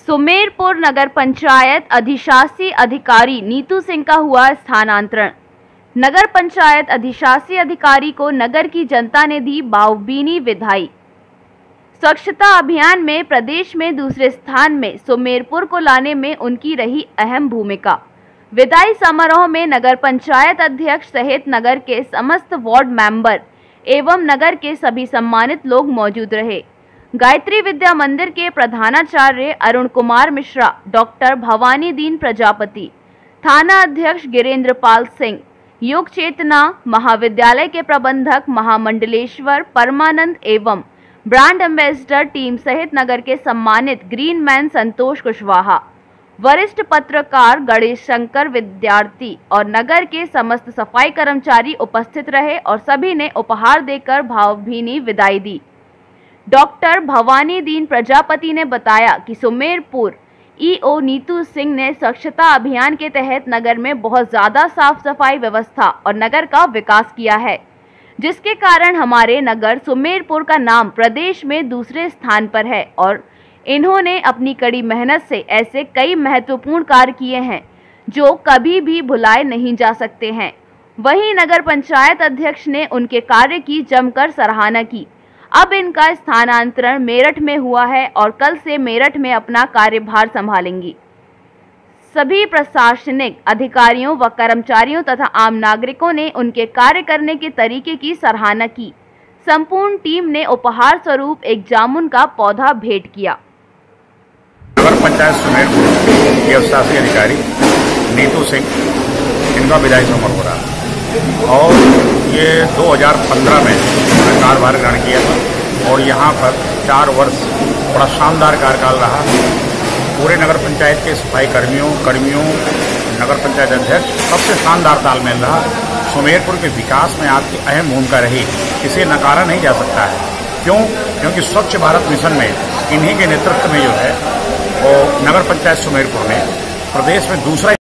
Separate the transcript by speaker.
Speaker 1: सुमेरपुर नगर पंचायत अधिशासी अधिकारी नीतू सिंह का हुआ स्थानांतरण। नगर पंचायत अधिशासी अधिकारी को नगर की जनता ने दी भावभीनी विदाई। स्वच्छता अभियान में प्रदेश में दूसरे स्थान में सुमेरपुर को लाने में उनकी रही अहम भूमिका। विदाई समारोह में नगर पंचायत अध्यक्ष सहित नगर के समस्त वार्ड मेंबर एवं नगर के सभी सम्मानित लोग मौजूद रहे। गायत्री विद्या मंदिर के प्रधानाचार्य अरुण कुमार मिश्रा, डॉक्टर भवानी दीन प्रजापति, थाना अध्यक्ष गिरेंद्र पाल सिंह, योग चेतना महाविद्यालय के प्रबंधक महामंडलेश्वर परमानंद एवं ब्रांड एम्बेसडर टीम सहित नगर के सम्मानित ग्रीन मैन संतोष कुशवाहा, वरिष्ठ पत्रकार गणेश शंकर, विद्यार्थी और नगर के समस्त सफाई कर्मचारी उपस्थित रहे और सभी ने उपहार देकर भावभीनी विदाई दी। डॉक्टर भवानी दीन प्रजापति ने बताया कि सुमेरपुर ईओ नीतू सिंह ने स्वच्छता अभियान के तहत नगर में बहुत ज्यादा साफ सफाई व्यवस्था और नगर का विकास किया है, जिसके कारण हमारे नगर सुमेरपुर का नाम प्रदेश में दूसरे स्थान पर है और इन्होंने अपनी कड़ी मेहनत से ऐसे कई महत्वपूर्ण कार्य किए हैं जो कभी भी भुलाए नहीं जा सकते हैं। वहीं नगर पंचायत अध्यक्ष ने उनके कार्य की जमकर सराहना की। अब इनका स्थानांतरण मेरठ में हुआ है और कल से मेरठ में अपना कार्यभार संभालेंगी। सभी प्रशासनिक अधिकारियों व कर्मचारियों तथा आम नागरिकों ने उनके कार्य करने के तरीके की सराहना की। संपूर्ण टीम ने उपहार स्वरूप एक जामुन का पौधा भेंट किया।
Speaker 2: नगर पंचायत सुमेरपुर के अधिशासी अधिकारी नीतू सिंह, इनका विदाई समारोह हो रहा और ये 2015 में कार्यभार ग्रहण किया था और यहाँ पर 4 वर्ष बड़ा शानदार कार्यकाल रहा। पूरे नगर पंचायत के सफाई कर्मियों नगर पंचायत अध्यक्ष सबसे शानदार तालमेल रहा। सुमेरपुर के विकास में आपकी अहम भूमिका रही, इसे नकारा नहीं जा सकता है। क्योंकि स्वच्छ भारत मिशन में इन्हीं के नेतृत्व में जो है वो नगर पंचायत सुमेरपुर में प्रदेश में दूसरा